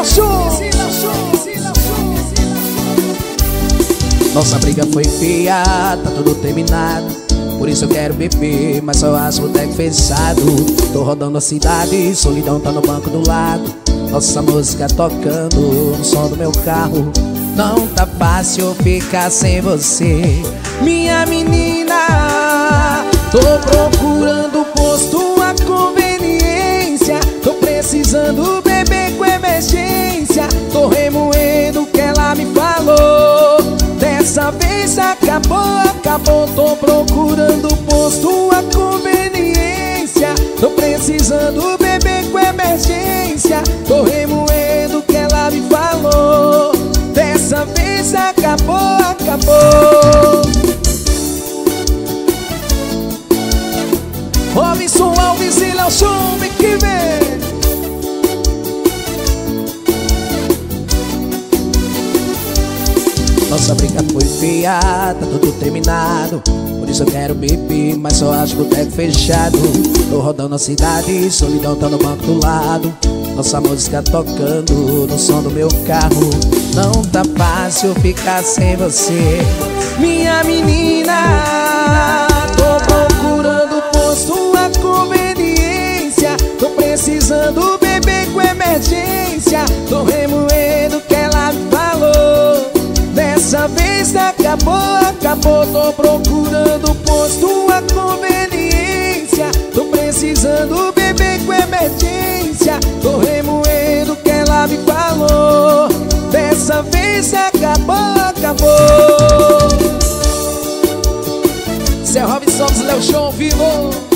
Show. Nossa briga foi feia, tá tudo terminado. Por isso eu quero beber, mas só as botecas fechado. Tô rodando a cidade, solidão tá no banco do lado. Nossa música tocando no som do meu carro. Não tá fácil ficar sem você, minha menina. Tô procurando posto a conveniência. Tô precisando beber com emergência. Tô remoendo o que ela me falou. Dessa vez acabou, acabou. Tô procurando posto a conveniência. Tô precisando beber com emergência. Tô remoendo o que ela me falou. Dessa vez acabou, acabou. Robson Alves e Léo Show, vem que vem. Nossa briga foi feia, tá tudo terminado. Por isso eu quero beber, mas só as botecas fechado. Tô rodando a cidade, solidão tá no banco do lado. Nossa música tocando no som do meu carro. Não tá fácil ficar sem você, minha menina. Tô procurando posto a conveniência. Tô precisando beber com emergência. Tô remoendo o que ela me falou. Dessa vez acabou, acabou. Tô procurando posto a conveniência. Tô precisando beber com emergência. Tô remoendo o que ela me falou. Dessa vez acabou, acabou. Zé Robson, Léo Show, vivo.